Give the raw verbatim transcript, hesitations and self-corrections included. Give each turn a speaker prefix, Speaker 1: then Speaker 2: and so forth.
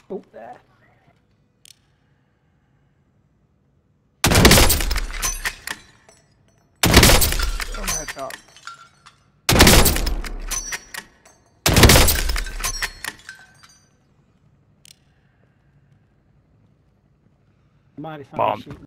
Speaker 1: Oh, there. Oh, my headshot. Might if I
Speaker 2: Bomb.
Speaker 1: shoot